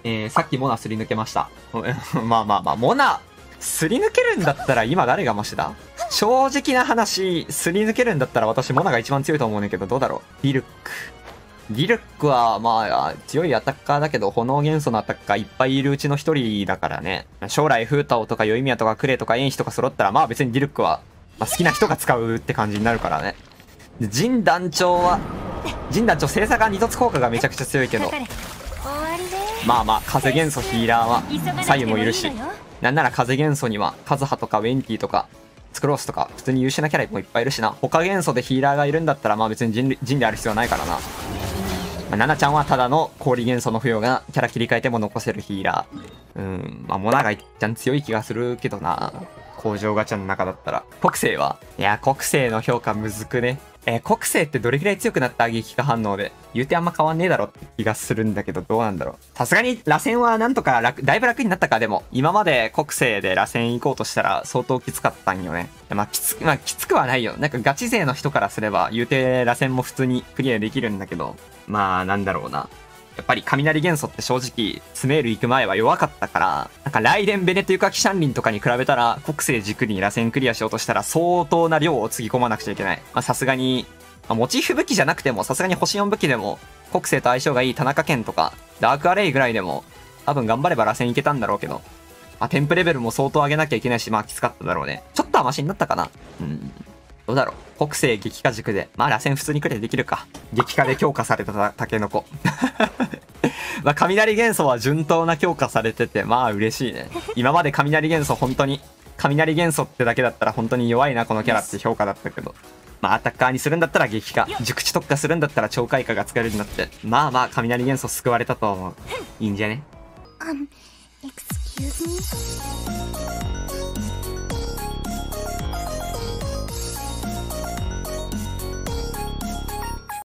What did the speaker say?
さっきモナすり抜けました。まあまあまあ、モナ、すり抜けるんだったら今誰がマシだ？正直な話、すり抜けるんだったら私モナが一番強いと思うねんけど、どうだろう？リルック。リルックは、まあ、強いアタッカーだけど、炎元素のアタッカーいっぱいいるうちの一人だからね。将来、フータオとかヨイミヤとかクレイとかエンヒとか揃ったら、まあ別にリルックは、まあ、好きな人が使うって感じになるからね。ジン団長は、ジン団長星座が二突効果がめちゃくちゃ強いけど、まあまあ、風元素ヒーラーは、左右もいるし、なんなら風元素には、カズハとかウェンティとか、スクロースとか、普通に優秀なキャラもいっぱいいるしな。他元素でヒーラーがいるんだったら、まあ別にジンである必要はないからな。ナナちゃんはただの氷元素の不要がキャラ切り替えても残せるヒーラー。まあモナが一番強い気がするけどな。工場ガチャの中だったら。国星はいや、国星の評価むずくね。国星ってどれくらい強くなった？激化反応で。言うてあんま変わんねえだろって気がするんだけど、どうなんだろう。さすがに螺旋はなんとかだいぶ楽になったか。でも、今まで国星で螺旋行こうとしたら相当きつかったんよね。まあきつくはないよ。なんかガチ勢の人からすれば、言うて螺旋も普通にクリアできるんだけど、まあなんだろうな。やっぱり雷元素って正直、スメール行く前は弱かったから、なんかライデン、ベネというかキシャンリンとかに比べたら、国星軸に螺旋クリアしようとしたら相当な量をつぎ込まなくちゃいけない。まあさすがに、まあ、モチーフ武器じゃなくても、さすがに星4武器でも、国星と相性がいい田中健とか、ダークアレイぐらいでも、多分頑張れば螺旋いけたんだろうけど、まあテンプレベルも相当上げなきゃいけないし、まあきつかっただろうね。ちょっとはマシになったかな。どうだろう。国星激化軸で。まあ、螺旋普通にクリアできるか。激化で強化されたタケノコ。まあ、雷元素は順当な強化されてて、まあ嬉しいね。今まで雷元素本当に、雷元素ってだけだったら本当に弱いな、このキャラって評価だったけど。まあ、アタッカーにするんだったら激化。熟知特化するんだったら超開花が使えるようになって。まあまあ、雷元素救われたと思う。いいんじゃね？ excuse me?